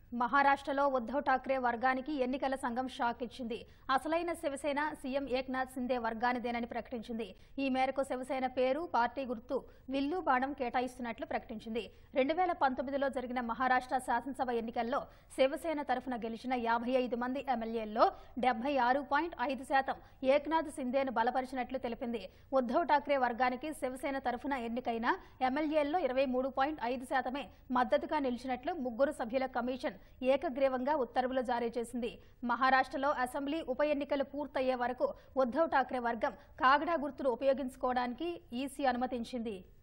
మహారాష్ట్రలో ఉద్ధవ్ ఠాక్రే వర్గానికి ఎన్నికల సంఘం షాక్ ఇచ్చింది. అసలైన శివసేన సీఎం ఏక్నాథ్ సిందే వర్గానిదేనని ప్రకటించింది. ఈ మేరకు శివసేన పేరు, పార్టీ గుర్తు, విల్లు బాణం కేటాయిస్తున్నట్లు ప్రకటించింది. 2019లో జరిగిన మహారాష్ట్ర శాసనసభ ఎన్నికల్లో శివసేన తరఫున గెలిచిన 55 మంది ఎమ్మెల్యేల్లో 76.5% ఏక్నాథ్ సిందేను బలపరిచినట్లు తెలిపింది. ఉద్ధవ్ ఠాక్రే వర్గానికి శివసేన తరఫున ఎన్నికైన ఎమ్మెల్యేల్లో 23.5% మద్దతుగా నిలిచినట్లు ముగ్గురు సభ్యుల కమిషన్ ఏకగ్రీవంగా ఉత్తర్వులు జారీ చేసింది. మహారాష్ట్రలో అసెంబ్లీ ఉప ఎన్నికలు పూర్తయ్యే వరకు ఉద్ధవ్ ఠాక్రే వర్గం కాగడా గుర్తును ఉపయోగించుకోవడానికి ఈసీ అనుమతించింది.